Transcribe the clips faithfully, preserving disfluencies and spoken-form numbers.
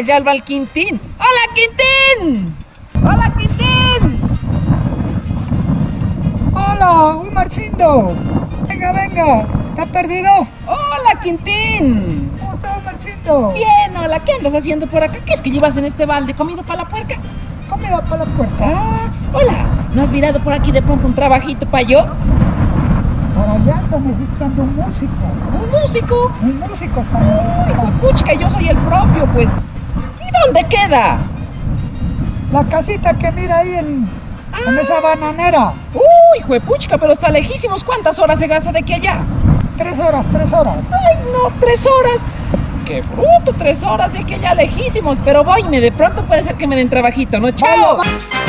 allá va el Quintín. ¡Hola, Quintín! ¡Hola, Quintín! ¡Hola, Omarcindo! Venga, venga, ¿está perdido? ¡Hola, Quintín! ¿Cómo está, Omarcindo? Bien, hola, ¿qué andas haciendo por acá? ¿Qué es que llevas en este balde? ¿Comido para la puerca? Comida para la puerta. Ah, hola, ¿no has mirado por aquí de pronto un trabajito para yo? Por allá está necesitando un músico. ¿Un músico? Un músico está Ay, necesitando. puchica, yo soy el propio, pues. ¿Y dónde queda? La casita que mira ahí en, Ah. en esa bananera. Uy, juepuchica, pero está lejísimos. ¿Cuántas horas se gasta de aquí a allá? Tres horas, tres horas. Ay, no, tres horas. Qué bruto, tres horas de aquí a allá, lejísimos. Pero voyme, de pronto puede ser que me den trabajito, ¿no? ¡Chao!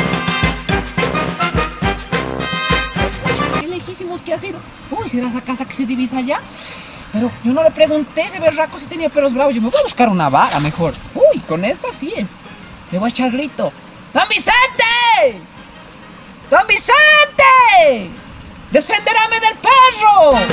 Qué lejísimos que ha sido. Uy, ¿será esa casa que se divisa allá? Pero yo no le pregunté ese berraco si tenía pelos bravos. Yo me voy a buscar una vara mejor. Uy, con esta sí es. Le voy a echar grito. ¡Don Vicente! ¡Don Vicente! ¡Defenderame del perro!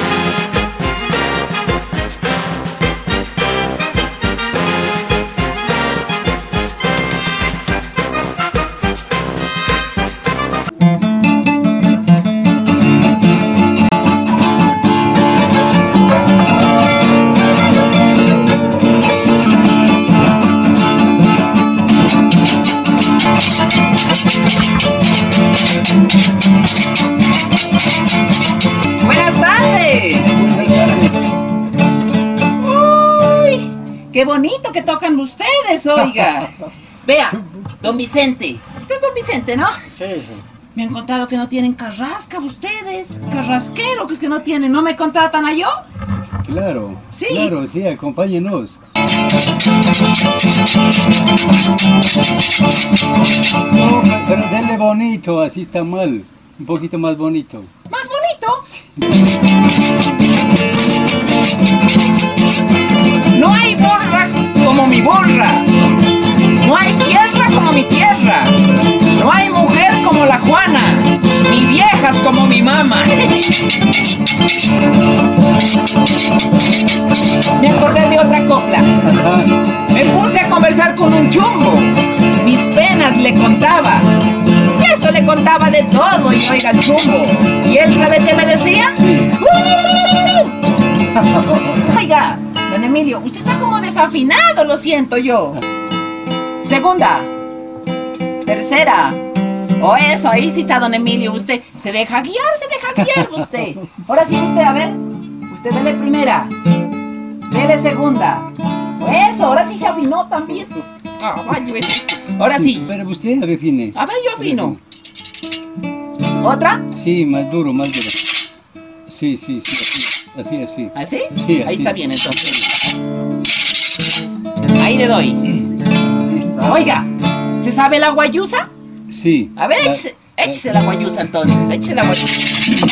¡Qué bonito que tocan ustedes, oiga! Vea, don Vicente. Usted es don Vicente, ¿no? Sí. Me han contado que no tienen carrasca ustedes. Carrasquero, que es que no tienen. ¿No me contratan a yo? Claro. Sí. Claro, sí, acompáñenos. No, pero denle bonito, así está mal. Un poquito más bonito. ¿Más bonito? No hay borra como mi borra. No hay tierra como mi tierra. No hay mujer como la Juana. Ni viejas como mi mamá. Me acordé de otra copla. Ajá. Me puse a conversar con un chumbo. Mis penas le contaba. Y eso le contaba de todo. Y oiga el chumbo. ¿Y él sabe qué me decía? Sí. Oiga, don Emilio, usted está como desafinado, lo siento yo. Segunda. Tercera. O eso, ahí sí está don Emilio. Usted se deja guiar, se deja guiar usted. Ahora sí usted, a ver. Usted dele primera. Dele segunda. Eso, ahora sí se afinó también. Ah, vaya, ahora sí. Pero usted define. A ver, yo afino. ¿Otra? Sí, más duro, más duro. Sí, sí, sí, así, así. ¿Así? Sí, Ahí así. está bien, entonces. Ahí le doy. Listo. Oiga, ¿se sabe la guayusa? Sí. A ver, La- échese, échese la guayusa entonces, échese la guayusa.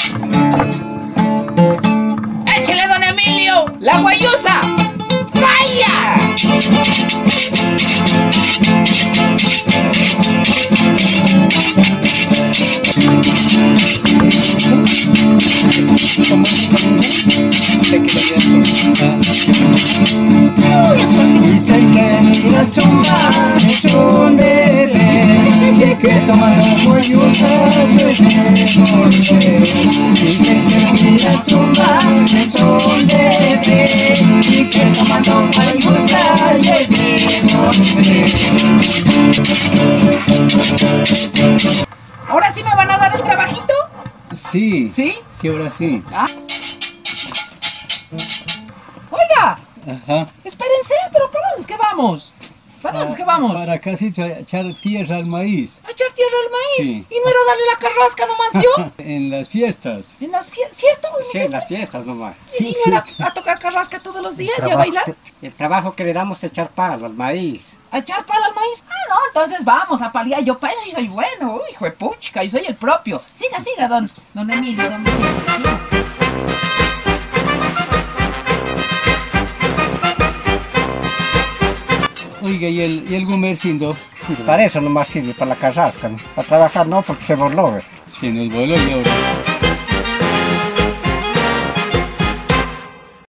¡Échele, don Emilio! ¡La guayusa! ¡Vaya! Uy, eso es- Dicen que mira su mar es un bebé y que tomando guayusa bebe volver. Dicen que mira su mar es un bebé y que tomando guayusa bebe volver. ¿Ahora sí me van a dar el trabajito? Sí, ¿Sí? sí, ahora sí. Ah. Oiga, Ajá. espérense, pero ¿para dónde es que vamos? ¿Para dónde es que vamos? Para casi echar tierra al maíz. A echar tierra al maíz. Sí. ¿Y no era darle la carrasca nomás yo? En las fiestas. En las fiestas, ¿cierto? Sí, en las fiestas nomás. ¿Y no era a tocar carrasca todos los días y a Trabajo- bailar? El trabajo que le damos es echar palo al maíz. ¿A echar pala al maíz? Ah, no, entonces vamos a paliar. Yo para eso sí soy bueno. Uy, hijo de puchica, y soy el propio. Siga, siga, don, don Emilio, don Vicente, siga. Oiga, ¿y el, y el gumercindo? Para eso nomás sirve, para la carrasca, ¿no? Para trabajar no, porque se voló. Se nos voló y ahora.